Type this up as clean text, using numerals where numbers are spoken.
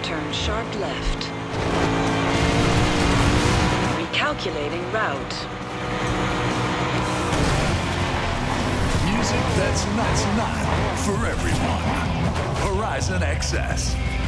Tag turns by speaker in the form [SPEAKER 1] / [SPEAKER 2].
[SPEAKER 1] Turn sharp left. Recalculating route.
[SPEAKER 2] Music that's not for everyone. Horizon XS.